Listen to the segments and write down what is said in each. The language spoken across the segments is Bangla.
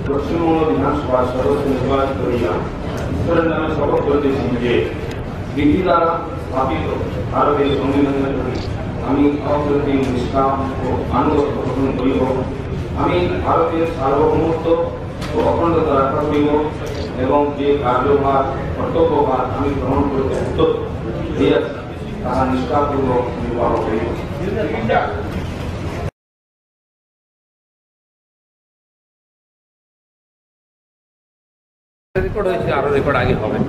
পশ্চিমবঙ্গ বিধানসভার সদস্য নির্বাচিত হইলাম। আমি শপথ করিতেছি যে বিধি দ্বারা স্থাপিত ভারতের সংবিধানের প্রতি আমি অপ্রতিম নিষ্ঠা ও আনুগত্য পোষণ করিব। আমি ভারতের সার্বভৌমত্ব ও অখণ্ডতা রক্ষা করিব এবং যে কার্যভার কর্তব্যভার আমি গ্রহণ করিতে উদ্যত হইয়াছি তাহা নিষ্ঠাপূর্বক নির্বাহ করিব। রেকর্ড হয়েছে, আরও রেকর্ড আগে হবে।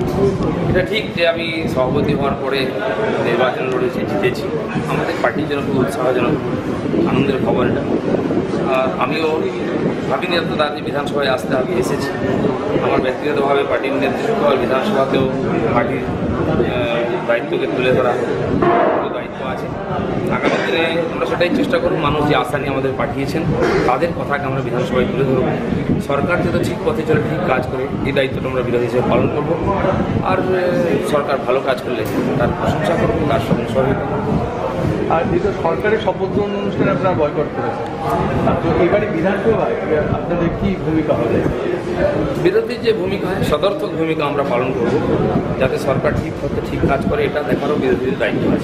এটা ঠিক যে আমি সভাপতি হওয়ার পরে নির্বাচন লড়েছি, জিতেছি। আমাদের পার্টির জন্য খুব উৎসাহজনক আনন্দের খবর এটা। আর আমিও ভাবিনি এত তাড়াতাড়ি বিধানসভায় আসতে আমি এসেছি। আমার ব্যক্তিগতভাবে পার্টির নেতৃত্ব আর বিধানসভাতেও পার্টির দায়িত্বকে তুলে ধরা দায়িত্ব আছে। আগামী দিনে আমরা সেটাই চেষ্টা করব, মানুষ যে আশা নিয়ে আমাদের পাঠিয়েছেন তাদের কথাকে আমরা বিধানসভায় তুলে ধরব। সরকার যেহেতু ঠিক পথে চলে, ঠিক কাজ করে, এই দায়িত্বটা আমরা বিরোধী হিসেবে পালন করব। আর সরকার ভালো কাজ করলে তার প্রশংসা করব, তার সঙ্গে সহযোগিতা করব। আর যেহেতু সরকারের শপথ গ্রহণ অনুষ্ঠানে আপনারা বয়কট করেছেন, তো এবারে বিধানসভায় আপনাদের কী ভূমিকা হবে? বিরোধীর যে ভূমিকা, সদর্থক ভূমিকা আমরা পালন করব, যাতে সরকার ঠিক পথে ঠিক কাজ করে, এটা দেখারও বিরোধীদের দায়িত্ব আছে।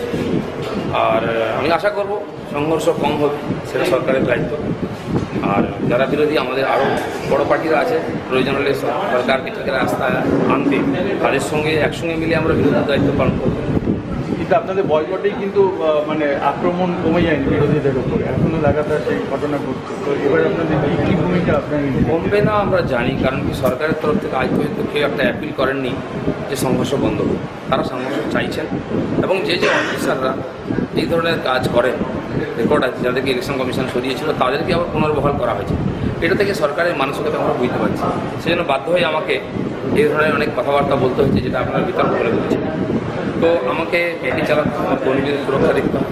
আর আমি আশা করব সংঘর্ষ কম হবে, সেটা সরকারের দায়িত্ব। আর যারা বিরোধী, আমাদের আরও বড় পার্টিরা আছে, প্রয়োজন হলে সরকারকে ঠিক রাস্তায় আনতে তাদের সঙ্গে একসঙ্গে মিলে আমরা বিরোধীর দায়িত্ব পালন করব। কিন্তু আপনাদের বয়কটেই কিন্তু মানে আক্রমণ কমে যায়নি বিরোধীদের উপরে, এখনও লাগাতার সেই ঘটনা ঘটছে। তো এবার আপনাদের কী ভূমিকা আপনার? কমবে না আমরা জানি, কারণ কি সরকারের তরফ থেকে আজ পর্যন্ত কেউ একটা অ্যাপিল করেননি যে সংঘর্ষ বন্ধ হোক। তারা সংঘর্ষ চাইছেন এবং যে যে অফিসাররা এই ধরনের কাজ করেন, রেকর্ড আছে, যাদেরকে ইলেকশন কমিশন সরিয়েছিল তাদেরকে আবার পুনর্বহাল করা হয়েছে। এটা থেকে সরকারের মানসিকতা আমরা বুঝতে পারছি। সেজন্য বাধ্য হয়ে আমাকে এই ধরনের অনেক কথাবার্তা বলতে হচ্ছে, যেটা আপনার বিতর্ক বলে বলছে। তো আমাকে এটি চালাতে আমার কর্মীদের সুরক্ষা দেখতে হবে।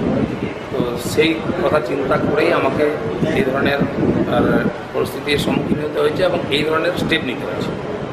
তো সেই কথা চিন্তা করেই আমাকে এই ধরনের পরিস্থিতির সম্মুখীন হতে হয়েছে এবং এই ধরনের স্টেপ নিতে হয়েছে।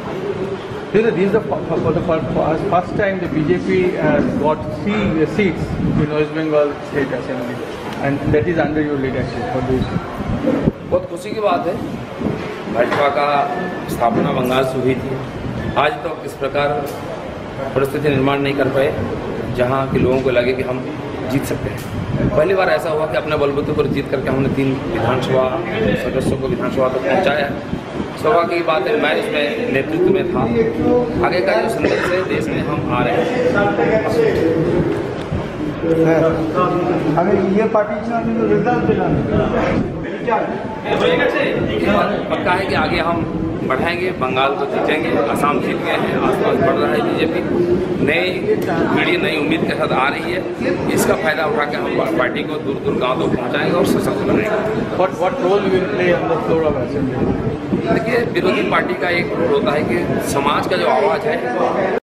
This is for the first time the BJP has got 3 seats in West Bengal State Assembly, and that is under your leadership. What do you say? बहुत खुशी की बात है। भाजपा का स्थापना बंगाल से हुई थी। आज तक इस प्रकार परिस्थिति निर्माण नहीं कर पाए जहां के लोगों को लगे कि हम जीत सकते हैं। पहली बार ऐसा हुआ कि अपने बलबूते पर जीत करके हमने 3 विधानसभा सदस्यों को विधानसभा तक पहुंचाया। सौभाग्य की बात है, मैं इसमें नेतृत्व में था। आगे का जो संदेश है देश में हम आ रहे हैं। अगर ये पार्टी रिजल्ट पक्का है कि आगे हम बढ़ाएंगे, बंगाल को जीतेंगे। असम जीत गए हैं, आसपास बढ़ रहा है बीजेपी। नई पीढ़ी नई उम्मीद के साथ आ रही है। इसका फायदा उठा के हम पार्टी को दूर दूर गाँव तक पहुँचाएंगे और सशक्त बनाएंगे। What role will play on the floor of assembly? देखिए, विरोधी पार्टी का एक रोल होता है कि समाज का जो आवाज़ है